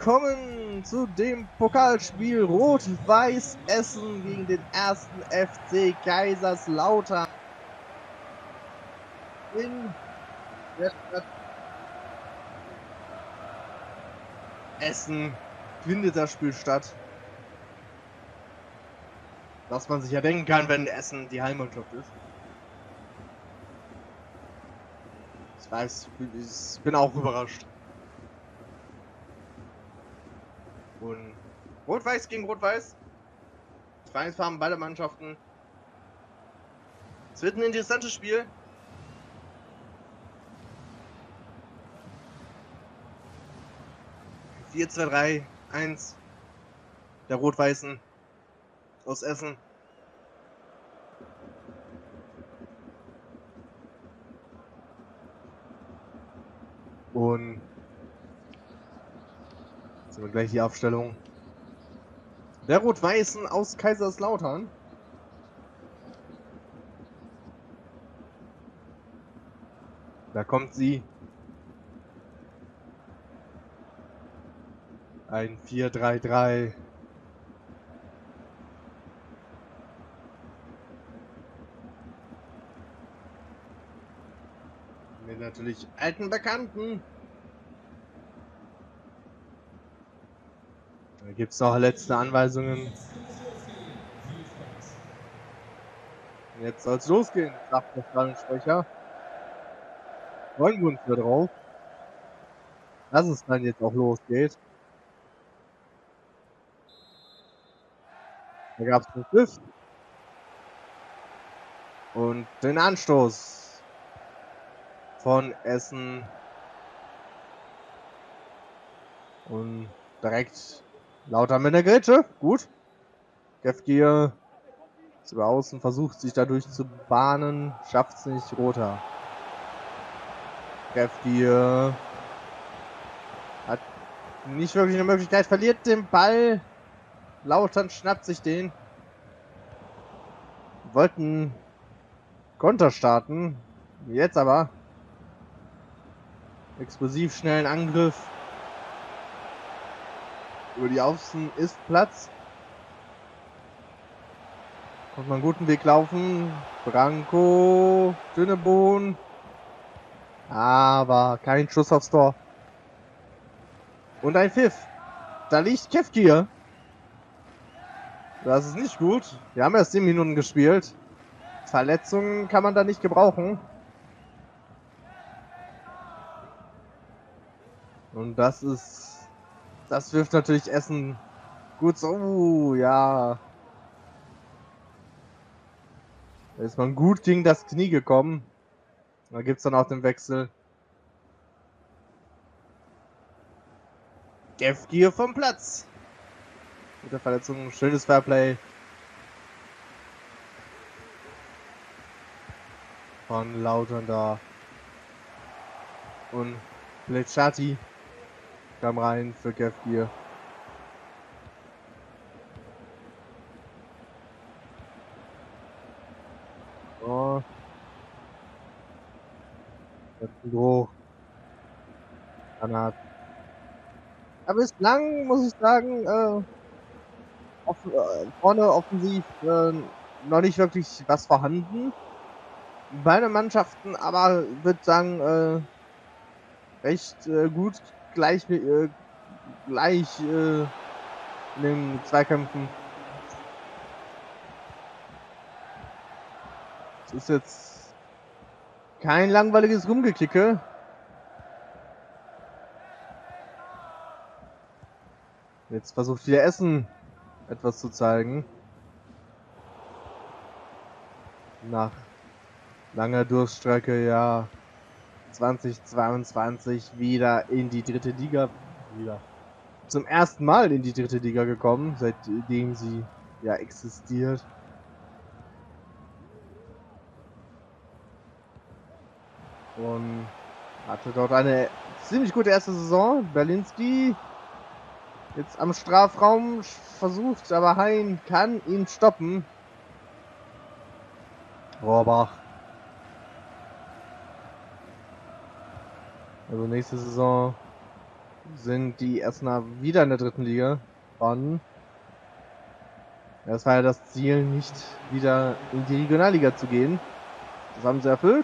willkommen zu dem Pokalspiel Rot-Weiß Essen gegen den 1. FC Kaiserslautern in der Stadt Essen findet das Spiel statt. Was man sich ja denken kann, wenn Essen die Heimmannschaft ist. Ich weiß, ich bin auch überrascht. Und Rot-Weiß gegen Rot-Weiß. Vereinsfarben beider Mannschaften. Es wird ein interessantes Spiel. Vier, 2, 3, 1 der Rot-Weißen aus Essen. Und jetzt haben wir gleich die Aufstellung der Rot-Weißen aus Kaiserslautern. Da kommt sie. Ein 4-3-3. Mit natürlich alten Bekannten. Da gibt es noch letzte Anweisungen. Jetzt soll es losgehen, sagt der Stadionsprecher. Freuen wir uns da drauf, dass es dann jetzt auch losgeht. Da gab es den Pfiff. Und den Anstoß von Essen. Und direkt Lautern mit der Grätsche. Gut. Gefgier ist über außen, versucht sich dadurch zu bahnen. Schafft es nicht. Roter. Gefgier hat nicht wirklich eine Möglichkeit. Verliert den Ball. Lautern schnappt sich den. Wollten Konter starten. Jetzt aber. Explosiv schnellen Angriff. Über die Außen ist Platz. Konnte man einen guten Weg laufen. Branko, Dünebohn. Aber kein Schuss aufs Tor. Und ein Pfiff. Da liegt Kefkir. Das ist nicht gut. Wir haben erst 10 Minuten gespielt. Verletzungen kann man da nicht gebrauchen. Und das wirft natürlich Essen gut so. Ja. Da ist man gut gegen das Knie gekommen. Da gibt es dann auch den Wechsel. Gefgier vom Platz. Mit der Verletzung. Schönes Fairplay. Von Lautern da. Und Lecciati kam rein für Gefgier. Oh. Hoch. Granat. Aber bislang muss ich sagen, vorne offensiv noch nicht wirklich was vorhanden. Beide Mannschaften aber, würde sagen, recht gut gleich in den Zweikämpfen. Es ist jetzt kein langweiliges Rumgeklicke. Jetzt versucht wieder Essen etwas zu zeigen. Nach langer Durststrecke, ja. 2022 wieder in die dritte Liga. Zum ersten Mal in die dritte Liga gekommen, seitdem sie ja existiert. Und hatte dort eine ziemlich gute erste Saison. Berlinski jetzt am Strafraum versucht, aber Hein kann ihn stoppen. Rohrbach. Also nächste Saison sind die Essener wieder in der dritten Liga. Das war ja das Ziel, nicht wieder in die Regionalliga zu gehen. Das haben sie erfüllt.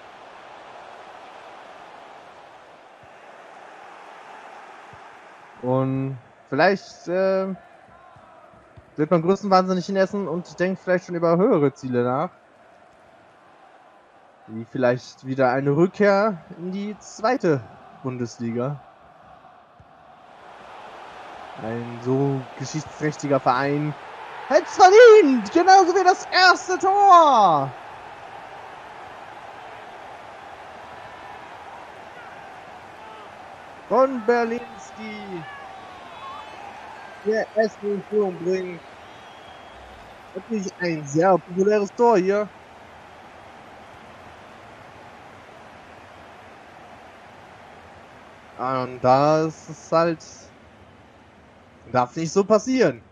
Und vielleicht wird man größtenwahnsinnig in Essen und denkt vielleicht schon über höhere Ziele nach. Wie vielleicht wieder eine Rückkehr in die zweite Bundesliga. Ein so geschichtsträchtiger Verein hätte es verdient! Genauso wie das erste Tor! Von Berlinski, der Essen in Führung bringt. Natürlich ein sehr populäres Tor hier. Und da ist es halt, darf nicht so passieren.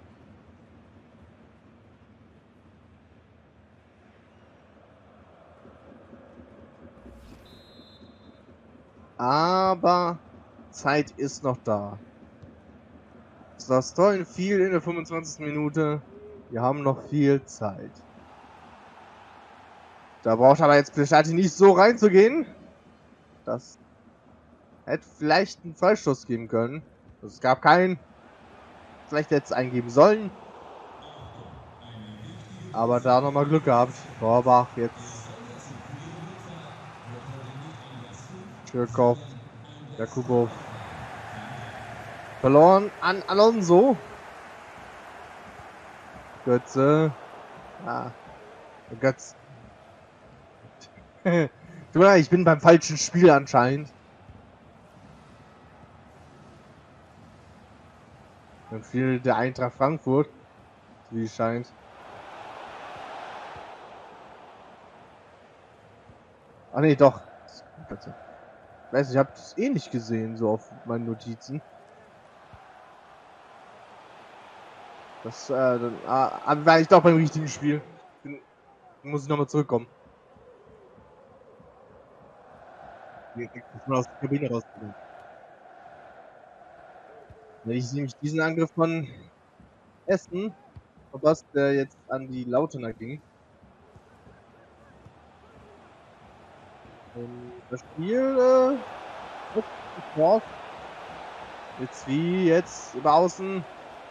Aber Zeit ist noch da. Das Tor fiel in der 25. Minute. Wir haben noch viel Zeit. Da braucht aber jetzt Pleschati nicht so reinzugehen. Das hätte vielleicht einen Freistoß geben können. Es gab keinen. Vielleicht hätte es eingeben sollen. Aber da nochmal Glück gehabt. Rohrbach jetzt. Schürkow. Jakubow. Verloren an Alonso. Götze. Ah. Götze. Ich bin beim falschen Spiel anscheinend. Dann fiel der Eintracht Frankfurt. Wie es scheint. Ah ne, doch. Ich weiß nicht, ich habe es eh nicht gesehen, so auf meinen Notizen. Das, dann war ich doch beim richtigen Spiel. Muss ich nochmal zurückkommen. Ich muss aus der Kabine rauskommen. Wenn ich nämlich diesen Angriff von Essen verpasst, der jetzt an die Lautener ging. Und das Spiel jetzt wie jetzt über außen.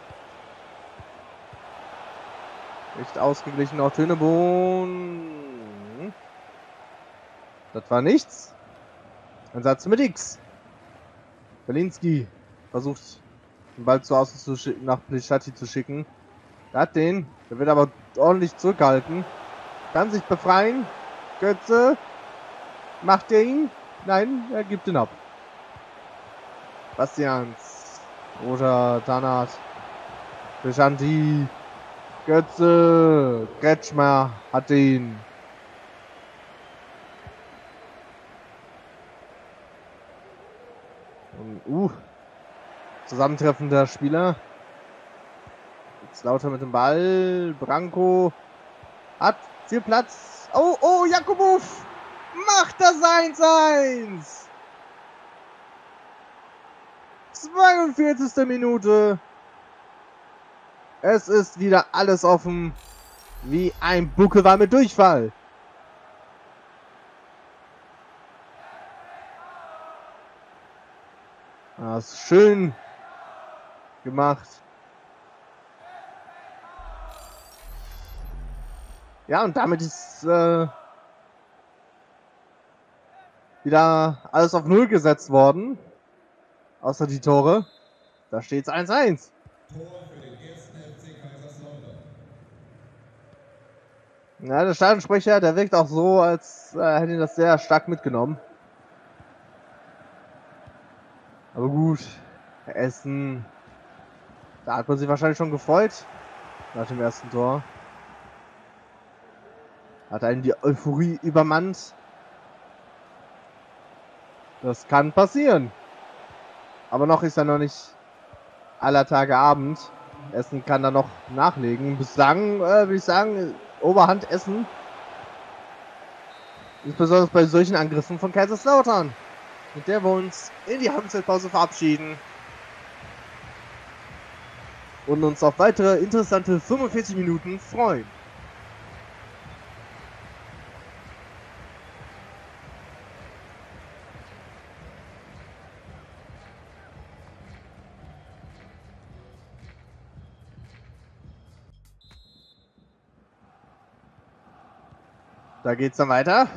Nicht ausgeglichen auf Tönebohn. Das war nichts. Ein Satz mit X. Berlinski versucht den Ball zu außen zu schicken, nach Pleschati zu schicken. Der hat den. Der wird aber ordentlich zurückgehalten. Kann sich befreien. Götze. Macht er ihn? Nein, er gibt ihn ab. Bastians. Oder Tanat. Pleschanti. Götze. Kretschmer hat ihn. Und, Zusammentreffen der Spieler. Jetzt Lauter mit dem Ball. Branko hat viel Platz. Oh, Jakubow macht das 1-1. 42. Minute. Es ist wieder alles offen. Wie ein Buckelwal mit Durchfall. Das ist schön gemacht. Ja, und damit ist wieder alles auf Null gesetzt worden. Außer die Tore. Da steht es 1-1. Tor für den ersten FC Kaiserslautern. Ja, der Stadionsprecher, der wirkt auch so, als hätte ihn das sehr stark mitgenommen. Aber gut, Essen, da hat man sich wahrscheinlich schon gefreut nach dem ersten Tor. Hat einen die Euphorie übermannt. Das kann passieren. Aber noch ist ja noch nicht aller Tage Abend. Essen kann da noch nachlegen. Bislang würde ich sagen, Oberhand Essen. Insbesondere bei solchen Angriffen von Kaiserslautern. mit der wir uns in die Halbzeitpause verabschieden. Und uns auf weitere interessante 45 Minuten freuen. Da geht's dann weiter.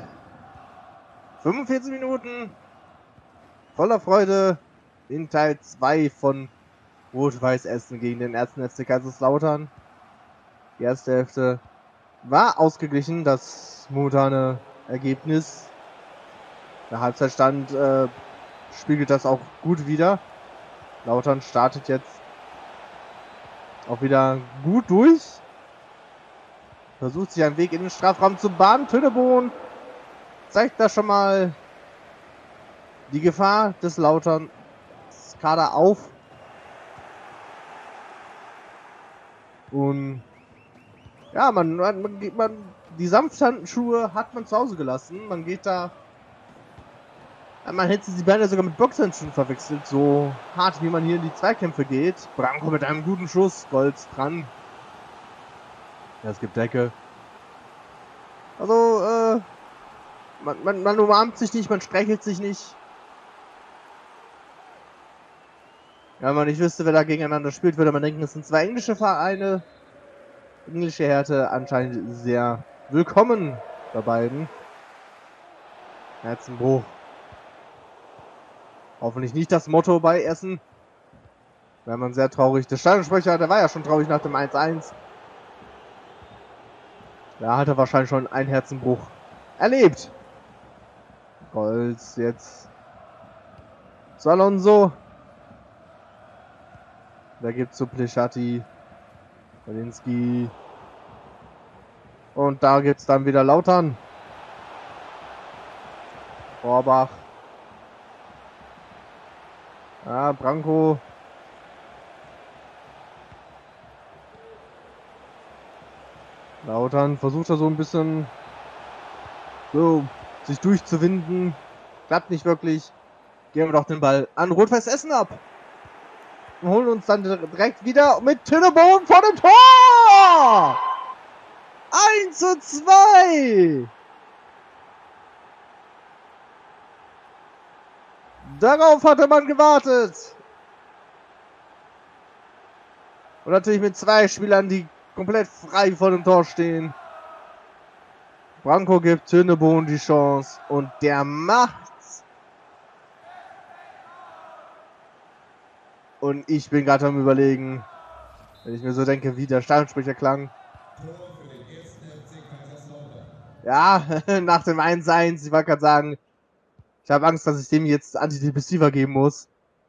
45 Minuten voller Freude in Teil 2 von Rot-Weiß Essen gegen den 1. FC Kaiserslautern. Die erste Hälfte war ausgeglichen, das momentane Ergebnis. Der Halbzeitstand spiegelt das auch gut wider. Lautern startet jetzt auch wieder gut durch. Versucht sich einen Weg in den Strafraum zu bahnen. Tönnebohn zeigt da schon mal die Gefahr des Lauterns Kader auf. Und ja, die Samthandschuhe hat man zu Hause gelassen. Man geht da. Man hätte sie beinahe sogar mit Boxhandschuhen verwechselt. So hart, wie man hier in die Zweikämpfe geht. Branko mit einem guten Schuss. Gold dran. Ja, es gibt Decke. Also, man umarmt sich nicht, man streichelt sich nicht. Ja, wenn man nicht wüsste, wer da gegeneinander spielt, würde man denken, es sind zwei englische Vereine. Englische Härte anscheinend sehr willkommen bei beiden. Herzenbruch. Hoffentlich nicht das Motto bei Essen. Wäre man sehr traurig. Der Stadionsprecher, der war ja schon traurig nach dem 1-1. Da hat er wahrscheinlich schon einen Herzenbruch erlebt. Golz jetzt zu Alonso. Da gibt's zu Pleschatti. Walinski. Und da gibt's dann wieder Lautern. Rohrbach. Ja, Branko. Lautern versucht er so ein bisschen so sich durchzuwinden. Klappt nicht wirklich. Geben wir doch den Ball an Rot-Weiß Essen ab. Und holen uns dann direkt wieder mit Tönnebohn vor dem Tor! 1:2! Darauf hatte man gewartet. Und natürlich mit zwei Spielern, die komplett frei vor dem Tor stehen. Branko gibt Tönnebohn die Chance und der macht's. Und ich bin gerade am Überlegen, wenn ich mir so denke, wie der Stadionsprecher klang. Ja, nach dem 1-1, ich wollte gerade sagen, ich habe Angst, dass ich dem jetzt Antidepressiva geben muss.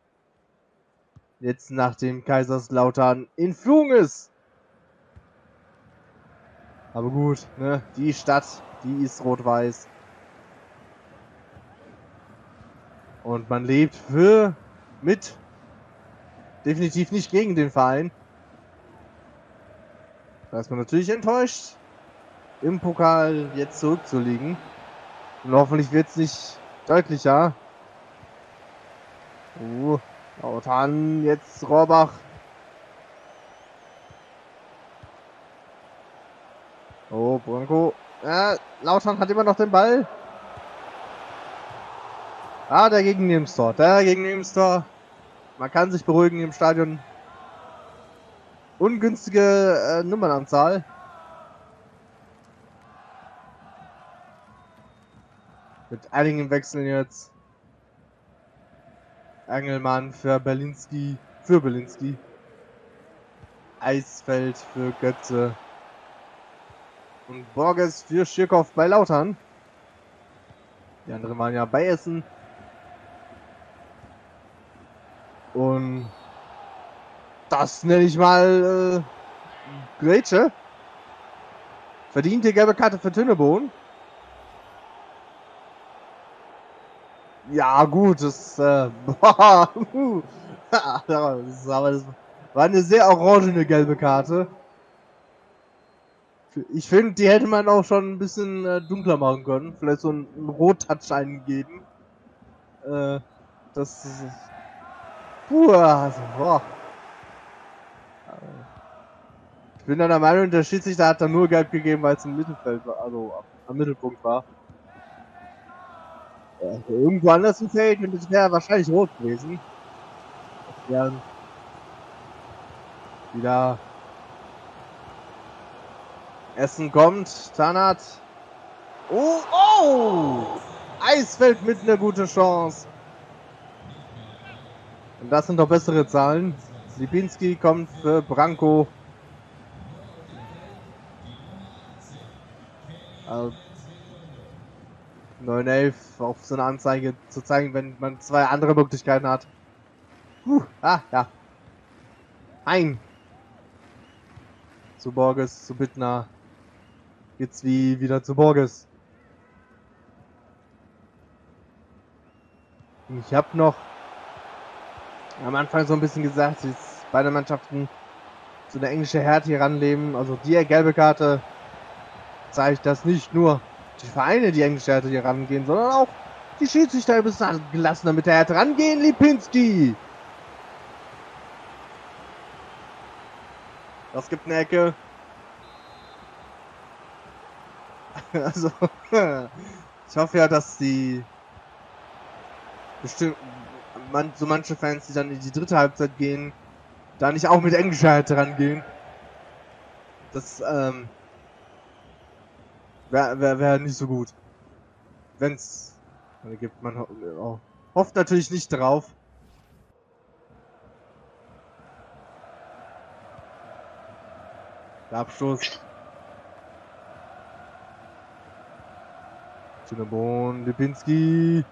Jetzt nachdem Kaiserslautern in Führung ist. Aber gut, ne, die Stadt, die ist rot-weiß. Und man lebt mit. Definitiv nicht gegen den Verein. Da ist man natürlich enttäuscht, im Pokal jetzt zurückzuliegen. Und hoffentlich wird es nicht deutlicher. Lautern, jetzt Rohrbach. Oh, Branko. Lautern hat immer noch den Ball. Der Gegennehmenstor. Der Gegennehmenstor. Man kann sich beruhigen im Stadion. Ungünstige Nummernanzahl. Mit einigen Wechseln jetzt. Engelmann für Berlinski. Eisfeld für Götze. Und Borges für Schirkow bei Lautern. Die anderen waren ja bei Essen. Und das nenne ich mal Grätsche. Verdiente gelbe Karte für Tönnebohn. Ja gut, das war eine sehr orangene gelbe Karte. Ich finde, die hätte man auch schon ein bisschen dunkler machen können. Vielleicht so einen Rot-Touch eingeben. Das ist... Puh, also, boah. Ich bin dann der Meinung, der Schiedsrichter hat dann nur gelb gegeben, weil es im Mittelfeld war, also am Mittelpunkt war. Irgendwo anders im Feld wäre wahrscheinlich rot gewesen. Das wären wieder... Essen kommt, Tanat. Oh, oh! Eisfeld mit einer guten Chance. Und das sind doch bessere Zahlen. Lipinski kommt für Branko. 9-11 auf so eine Anzeige zu zeigen, wenn man zwei andere Möglichkeiten hat. Ja. Ein. Zu Borges, zu Bittner. Jetzt wieder zu Borges. Ich habe noch am Anfang so ein bisschen gesagt, dass beide Mannschaften so eine englische Härte hier ranleben. Also die gelbe Karte zeigt, dass nicht nur die Vereine die englische Härte hier rangehen, sondern auch die Schiedsrichter ein bisschen gelassener mit der Härte rangehen. Lipinski! Das gibt eine Ecke. Also, ich hoffe ja, dass die bestimmt so manche Fans, die dann in die dritte Halbzeit gehen, da nicht auch mit englischer Härte rangehen. Das wäre nicht so gut. Wenn's gibt, man hofft natürlich nicht drauf. Der Abstoß. Cinnabon, Lipinski.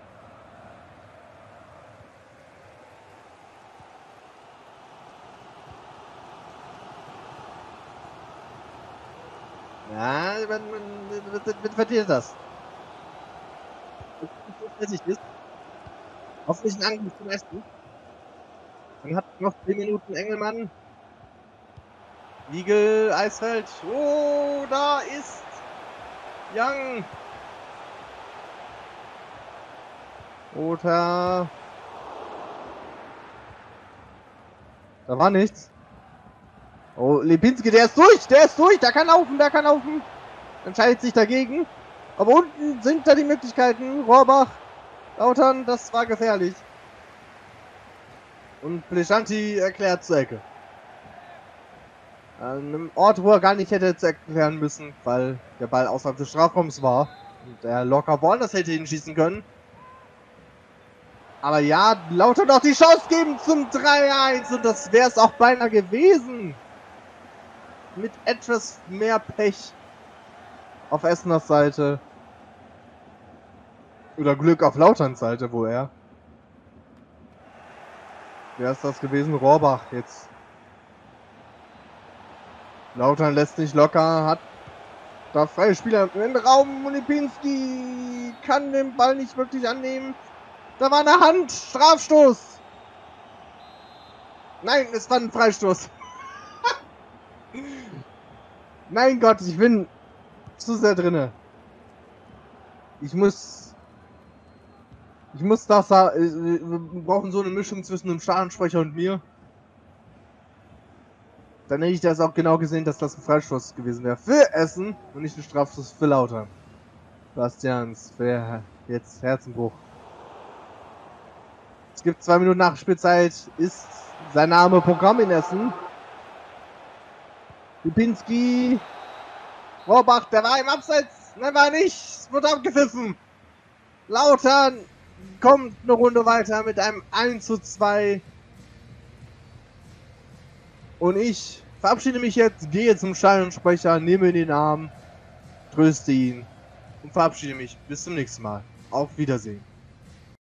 Ja, man verdient das. Fertig ist. Hoffentlich ein Angriff zum Essen. Dann hat noch 10 Minuten Engelmann. Wiegel, Eisfeld. Oh, da ist Young. Oder... Da war nichts. Oh, Lipinski, der ist durch, der kann laufen, entscheidet sich dagegen. Aber unten sind da die Möglichkeiten. Rohrbach, Lautern, das war gefährlich. Und Pleschanti erklärt zur Ecke. An einem Ort, wo er gar nicht hätte zu erklären müssen, weil der Ball außerhalb des Strafraums war. Und er locker woanders hätte hinschießen können. Aber ja, Lautern noch die Chance geben zum 3-1 und das wäre es auch beinahe gewesen. Mit etwas mehr Pech auf Esseners Seite. Oder Glück auf Lauterns Seite, wo er. Wer ist das gewesen? Rohrbach jetzt. Lautern lässt nicht locker, hat da freie Spieler im Raum. Lipinski kann den Ball nicht wirklich annehmen. Da war eine Hand, Strafstoß. Nein, es war ein Freistoß. Mein Gott, ich bin zu sehr drinne. Ich muss das sagen, wir brauchen so eine Mischung zwischen einem Stadionsprecher und mir. Dann hätte ich das auch genau gesehen, dass das ein Freistoß gewesen wäre für Essen und nicht ein Strafstoß für Lautern. Bastians, für jetzt Herzenbruch. Es gibt 2 Minuten Nachspielzeit, ist sein Name Programm in Essen. Lipinski. Rohrbach, der war im Abseits. Nein, war nicht. Es wurde abgepfiffen. Lautern kommt eine Runde weiter mit einem 1:2. Und ich verabschiede mich jetzt, gehe zum Stadionsprecher, nehme ihn in den Arm, tröste ihn und verabschiede mich. Bis zum nächsten Mal. Auf Wiedersehen.